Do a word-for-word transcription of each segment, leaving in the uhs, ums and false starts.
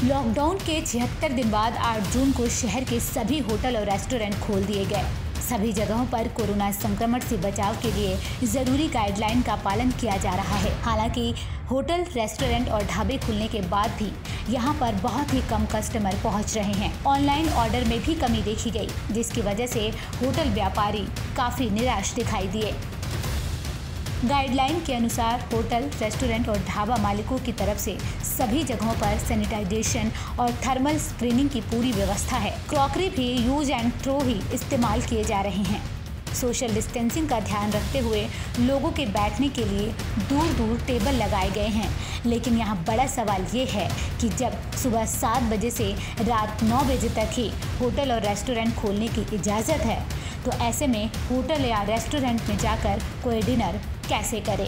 Lockdown के छिहत्तर दिन बाद आठ जून को शहर के सभी होटल और रेस्टोरेंट खोल दिए गए। सभी जगहों पर कोरोना संक्रमण से बचाव के लिए जरूरी गाइडलाइन का पालन किया जा रहा है। हालांकि होटल, रेस्टोरेंट और ढाबे खुलने के बाद भी यहां पर बहुत ही कम कस्टमर पहुंच रहे हैं। ऑनलाइन ऑर्डर में भी कमी देखी गई, जिसकी वजह से होटल व्यापारी काफी निराश दिखाई दिए। गाइडलाइन के अनुसार होटल, रेस्टोरेंट और ढाबा मालिकों की तरफ से सभी जगहों पर सैनिटाइजेशन और थर्मल स्क्रीनिंग की पूरी व्यवस्था है। क्रॉकरी भी यूज एंड थ्रो ही इस्तेमाल किए जा रहे हैं। सोशल डिस्टेंसिंग का ध्यान रखते हुए लोगों के बैठने के लिए दूर दूर टेबल लगाए गए हैं। लेकिन यहाँ बड़ा सवाल ये है कि जब सुबह सात बजे से रात नौ बजे तक ही होटल और रेस्टोरेंट खोलने की इजाज़त है, तो ऐसे में होटल या रेस्टोरेंट में जाकर कोई डिनर कैसे करे।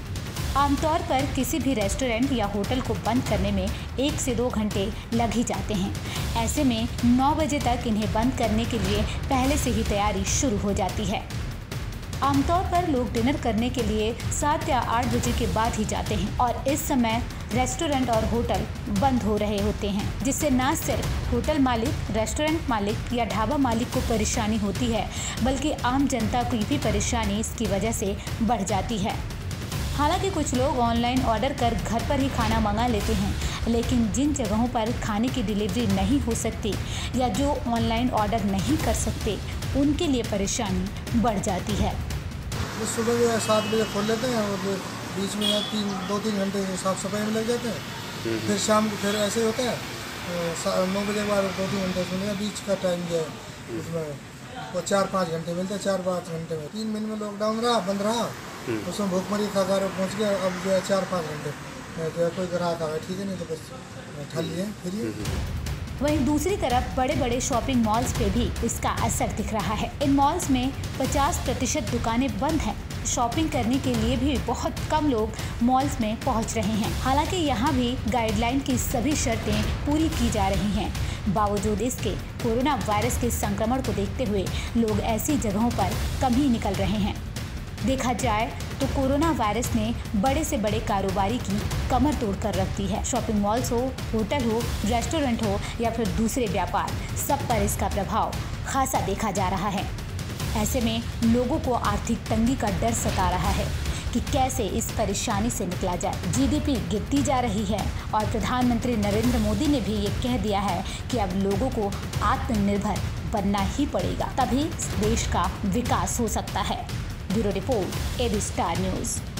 आमतौर पर किसी भी रेस्टोरेंट या होटल को बंद करने में एक से दो घंटे लग ही जाते हैं। ऐसे में नौ बजे तक इन्हें बंद करने के लिए पहले से ही तैयारी शुरू हो जाती है। आमतौर पर लोग डिनर करने के लिए सात या आठ बजे के बाद ही जाते हैं और इस समय रेस्टोरेंट और होटल बंद हो रहे होते हैं, जिससे न सिर्फ होटल मालिक, रेस्टोरेंट मालिक या ढाबा मालिक को परेशानी होती है, बल्कि आम जनता को भी परेशानी इसकी वजह से बढ़ जाती है। हालांकि कुछ लोग ऑनलाइन ऑर्डर कर घर पर ही खाना मंगा लेते हैं, लेकिन जिन जगहों पर खाने की डिलीवरी नहीं हो सकती या जो ऑनलाइन ऑर्डर नहीं कर सकते, उनके लिए परेशानी बढ़ जाती है। सुबह सात बजे खोल लेते हैं और बीच में तीन दो तीन घंटे साफ सफाई में लग जाते हैं। फिर शाम को फिर ऐसे होता है नौ बजे के बाद दो तीन घंटे सुनिए बीच का टाइम जो है उसमें वो चार पाँच घंटे मिलते हैं। चार पाँच घंटे में तीन महीने में लॉकडाउन रहा, बंद रहा, उसमें भूखमरी खा खा पहुँच गया। अब जो है चार पाँच घंटे जो है कोई ग्राहक आ गया, ठीक है, नहीं तो बस ठल लिए फिर। वहीं दूसरी तरफ बड़े बड़े शॉपिंग मॉल्स पे भी इसका असर दिख रहा है। इन मॉल्स में पचास प्रतिशत दुकानें बंद हैं। शॉपिंग करने के लिए भी बहुत कम लोग मॉल्स में पहुंच रहे हैं। हालांकि यहाँ भी गाइडलाइन की सभी शर्तें पूरी की जा रही हैं। बावजूद इसके कोरोना वायरस के संक्रमण को देखते हुए लोग ऐसी जगहों पर कम ही निकल रहे हैं। देखा जाए तो कोरोना वायरस ने बड़े से बड़े कारोबारी की कमर तोड़ कर रख दी है। शॉपिंग मॉल्स हो, होटल हो, रेस्टोरेंट हो या फिर दूसरे व्यापार, सब पर इसका प्रभाव खासा देखा जा रहा है। ऐसे में लोगों को आर्थिक तंगी का डर सता रहा है कि कैसे इस परेशानी से निकला जाए। जीडीपी गिरती जा रही है और प्रधानमंत्री नरेंद्र मोदी ने भी ये कह दिया है कि अब लोगों को आत्मनिर्भर बनना ही पड़ेगा, तभी देश का विकास हो सकता है। Bureau report, AB star news.